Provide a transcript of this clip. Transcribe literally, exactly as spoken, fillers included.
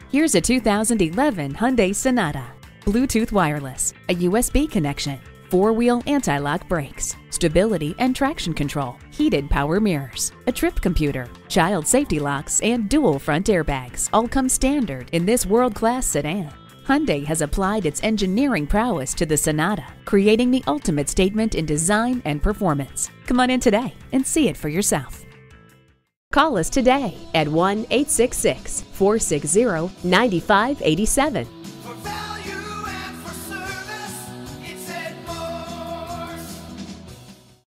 Here's a two thousand eleven Hyundai Sonata. Bluetooth wireless, a U S B connection, four-wheel anti-lock brakes, stability and traction control, heated power mirrors, a trip computer, child safety locks, and dual front airbags all come standard in this world-class sedan. Hyundai has applied its engineering prowess to the Sonata, creating the ultimate statement in design and performance. Come on in today and see it for yourself. Call us today at one eight six six, four six zero, nine five eight seven.